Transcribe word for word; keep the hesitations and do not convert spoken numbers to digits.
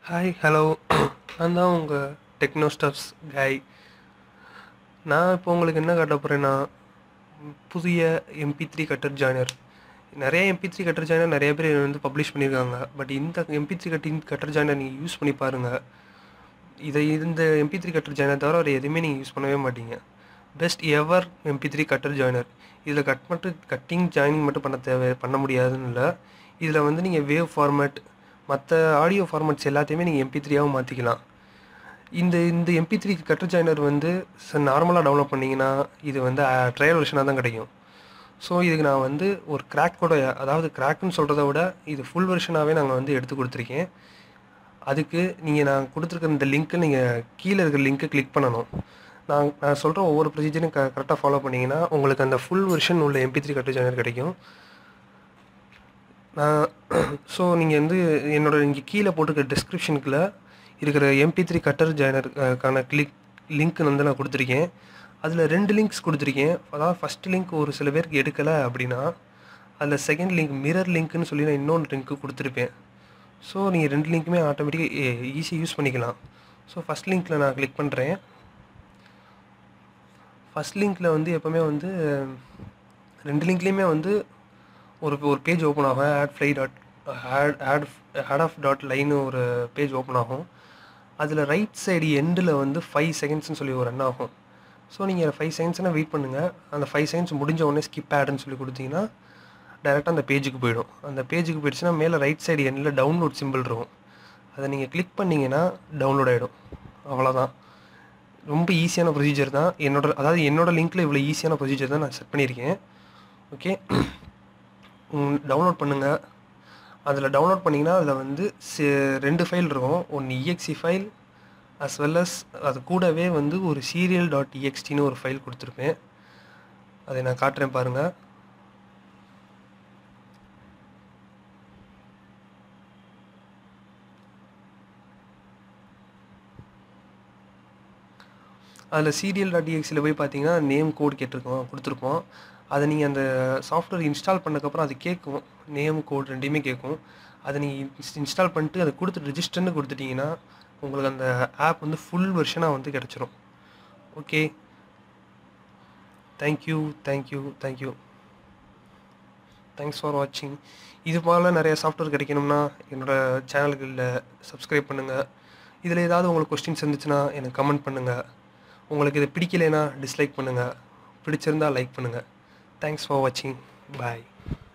Hi hello நான் தான் உங்கள் டெக்னோ ஸ்டப்ஸ் காய். நான் இப்போ உங்களுக்கு என்ன காட்ட போகிறேன்னா, புதிய எம்பி த்ரீ கட்டர் ஜாயினர். நிறைய எம்பி த்ரீ கட்டர் ஜாயினர் நிறைய பேர் வந்து பப்ளிஷ் பண்ணியிருக்காங்க. பட் இந்த MP three cutting cutter joiner நீங்கள் யூஸ் பண்ணி பாருங்கள். இதை இந்த எம்பி த்ரீ கட்டர் ஜாயினர் தவிர ஒரு எதுவுமே நீங்கள் யூஸ் பண்ணவே மாட்டீங்க. Best ever MP three cutter joiner. இதில் கட் மட்டும் கட்டிங் ஜாயினிங் மட்டும் பண்ண தேவை பண்ண முடியாதுன்னு இல்லை. இதில் வந்து நீங்கள் வேவ் ஃபார்மேட் மற்ற ஆடியோ ஃபார்மேட்ஸ் எல்லாத்தையுமே நீங்கள் எம்பி த்ரீயாகவும் மாற்றிக்கலாம். இந்த இந்த எம்பி த்ரீ கட்டர் ஜாயினர் வந்து நார்மலாக டவுன்லோட் பண்ணிங்கன்னா இது வந்து ட்ரையல் வெர்ஷனாக தான் கிடைக்கும். ஸோ இதுக்கு நான் வந்து ஒரு கிராக்கோட, அதாவது கிராக்குன்னு சொல்கிறத விட இது ஃபுல் வெர்ஷனாகவே நாங்கள் வந்து எடுத்து கொடுத்துருக்கேன். அதுக்கு நீங்கள் நான் கொடுத்துருக்க இந்த லிங்க்கை நீங்கள் கீழே இருக்கிற லிங்க்கை கிளிக் பண்ணணும். நான் நான் சொல்கிற ஒவ்வொரு ப்ரொசீஜரையும் க கரெக்டாக ஃபாலோ பண்ணிங்கன்னா உங்களுக்கு அந்த ஃபுல் வெர்ஷன் உள்ள எம்பி த்ரீ கட்டர் ஜாயினர் கிடைக்கும். நான் ஸோ நீங்கள் வந்து என்னோட இங்கே கீழே போட்டுருக்க டிஸ்கிரிப்ஷனுக்குள்ள இருக்கிற எம்பி த்ரீ கட்டர் ஜாயினருக்கான கிளிக் லிங்க் வந்து நான் கொடுத்துருக்கேன். அதில் ரெண்டு லிங்க்ஸ் கொடுத்துருக்கேன். அதாவது ஃபஸ்ட் லிங்க் ஒரு சில பேருக்கு எடுக்கலை அப்படின்னா அதில் செகண்ட் லிங்க் மிரர் லிங்க்குன்னு சொல்லி நான் இன்னொன்று லிங்க்கு கொடுத்துருப்பேன். ஸோ நீங்கள் ரெண்டு லிங்க்குமே ஆட்டோமேட்டிக்காக ஈஸியாக யூஸ் பண்ணிக்கலாம். ஸோ ஃபஸ்ட் லிங்க்கில் நான் கிளிக் பண்ணுறேன். ஃபஸ்ட் லிங்க்கில் வந்து எப்போவுமே வந்து ரெண்டு லிங்க்லேயுமே வந்து ஒரு ஒரு பேஜ் ஓப்பன் ஆகும். Ad fly dot ad ad ad off dot லைன்னு ஒரு பேஜ் ஓப்பன் ஆகும். அதில் ரைட் சைடு எண்டில் வந்து ஃபைவ் செகண்ட்ஸ்னு சொல்லி ஒரு ரன் ஆகும். ஸோ நீங்கள் ஃபைவ் செகண்ட்ஸ்னால் வெயிட் பண்ணுங்கள். அந்த ஃபைவ் செகண்ட்ஸ் முடிஞ்ச உடனே ஸ்கிப் ஆடுன்னு சொல்லி கொடுத்தீங்கன்னா டேரெக்டாக அந்த பேஜுக்கு போயிடும். அந்த பேஜுக்கு போயிடுச்சுன்னா மேலே ரைட் சைடு எண்டில் டவுன்லோட் சிம்பிள் இருக்கும். அதை நீங்கள் கிளிக் பண்ணிங்கன்னா டவுன்லோட் ஆகிடும். அவ்வளோதான். ரொம்ப ஈஸியான ப்ரொசீஜர் தான். என்னோட அதாவது என்னோடய லிங்க்கில் இவ்வளோ ஈஸியான ப்ரொசீஜர் தான் நான் செட் பண்ணியிருக்கேன். ஓகே, டவுன்லோட் பண்ணுங்கள். அதில் டவுன்லோட் பண்ணிங்கன்னா அதில் வந்து ரெண்டு ஃபைல் இருக்கும். ஒன்று EXE file as well as அது கூடவே வந்து ஒரு சீரியல் டாட் இஎக்ஸ்டின்னு ஒரு ஃபைல் கொடுத்துருப்பேன். அதை நான் காட்டுறேன் பாருங்கள். அதில் சீரியல் டாட் இஎக்ஸியில் போய் பார்த்தீங்கன்னா நேம் கோட் கேட்டிருக்கோம் கொடுத்துருப்போம். அதை நீங்கள் அந்த சாஃப்ட்வேர் இன்ஸ்டால் பண்ணக்கப்புறம் அது கேட்கும். நேம் கோட் ரெண்டையுமே கேட்கும். அதை நீங்கள் இன்ஸ்டால் பண்ணிட்டு அதை கொடுத்து ரிஜிஸ்டர்னு கொடுத்துட்டிங்கன்னா உங்களுக்கு அந்த ஆப் வந்து ஃபுல் வெர்ஷனாக வந்து கிடச்சிரும். Okay, thank you thank you thank you thanks for வாட்சிங். இது போல் நிறைய சாஃப்ட்வேர் கிடைக்கணும்னா என்னோடய சேனலுக்கு இல்லை சப்ஸ்கிரைப் பண்ணுங்கள். இதில் ஏதாவது உங்களுக்கு கொஸ்டின்ஸ் இருந்துச்சுன்னா எனக்கு கமெண்ட் பண்ணுங்கள். உங்களுக்கு இது பிடிக்கலைன்னா டிஸ்லைக் பண்ணுங்கள். பிடிச்சிருந்தால் லைக் பண்ணுங்கள். தேங்க்ஸ் ஃபார் வாட்சிங். பாய்.